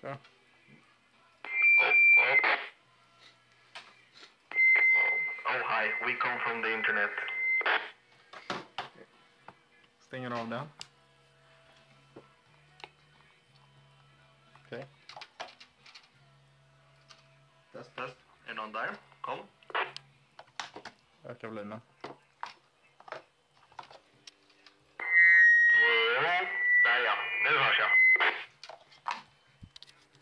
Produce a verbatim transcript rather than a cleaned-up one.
Så. Oh, hi. We come from the internet. Stänger av den. Okej. Okay. Test, test. Är någon där? Kom. Öka volymen.